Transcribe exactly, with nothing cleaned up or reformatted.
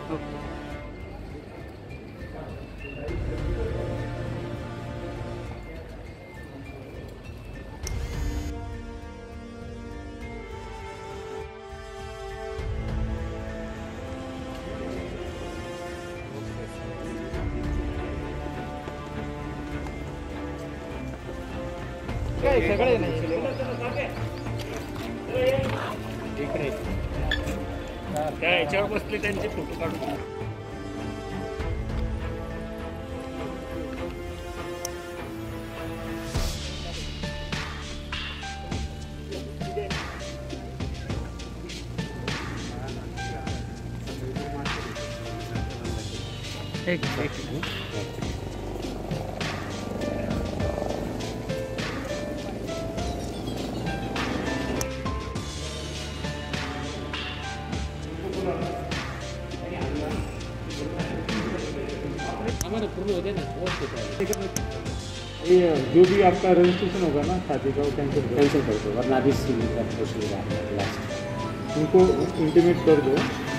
काय सगळे नाही इकडे त्या याच्यावर बसले त्यांचे फोटो काढून एक एक हमारे पूर्ण हो जाए ना ये जो भी आपका रजिस्ट्रेशन होगा ना शादी का वो कैंसिल कैंसिल कर दो वरना अभी सी का प्रोसीजर है लास्ट उनको इंटीमेट कर दो।